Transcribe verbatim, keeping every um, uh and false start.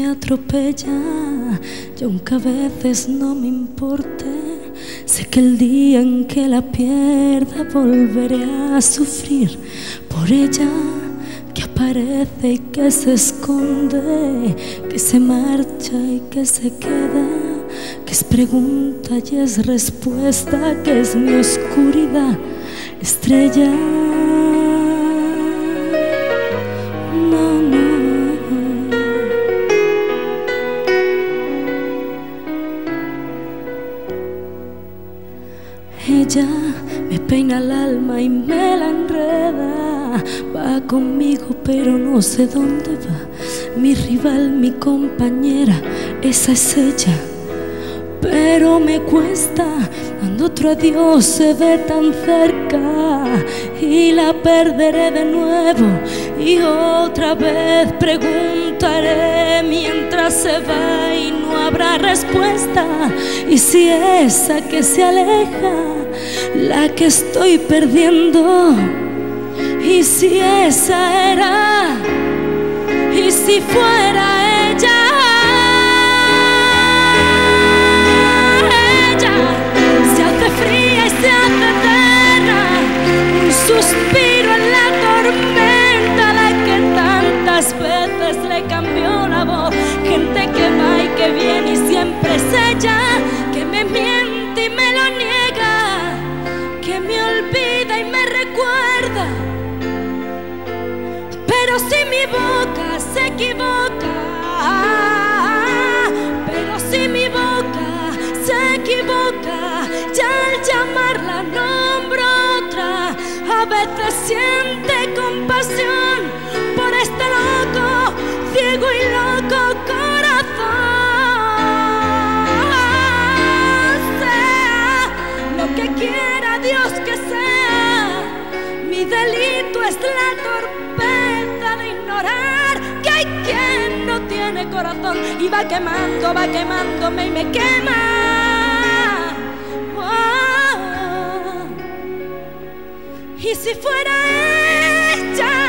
me atropella, y aunque a veces no me importe, sé que el día en que la pierda volveré a sufrir por ella, que aparece y que se esconde, que se marcha y que se queda, que es pregunta y es respuesta, que es mi oscuridad estrella. No, no. Ella me peina el alma y me la enreda, va conmigo pero no sé dónde va. Mi rival, mi compañera, esa es ella. Pero me cuesta cuando otro adiós se ve tan cerca, y la perderé de nuevo y otra vez preguntaré mientras se va y no habrá respuesta. Y si esa que se aleja, la que estoy perdiendo, y si esa era, y si fuera ella, suspiro en la tormenta, la que tantas veces le cambió la voz. Gente que va y que viene y siempre es ella, que me miente y me lo niega, que me olvida y me recuerda. Pero si mi boca se equivoca, pero si mi boca se equivoca, ya al llamarla nombro otra, a veces siente compasión por este loco, ciego y loco corazón. Sea lo que quiera Dios que sea, mi delito es la torpeza de ignorar que hay quien no tiene corazón y va quemando, va quemándome y me quema. Y si fuera ella,